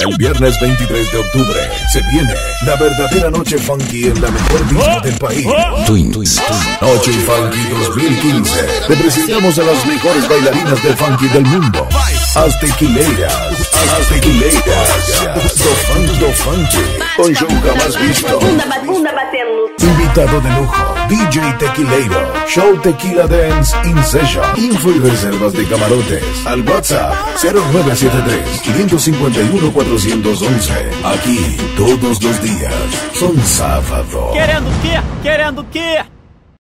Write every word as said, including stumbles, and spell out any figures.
El viernes veintitrés de octubre se viene la verdadera noche funky en la mejor disco del país. Twins. Noche Funky dos mil quince. Representamos a las mejores bailarinas de funky del mundo. As Tequileiras. As Tequileiras. Do Funky. Do Funky. Con show jamás visto. Invitado de lujo. D J Tequileiro. Show Tequila Dance in Session. Info y reservas de camarotes. Al WhatsApp cero nueve siete tres, cinco cinco uno, cuatro uno uno. Aquí todos los días son sábado. Querendo o quê? Querendo o quê?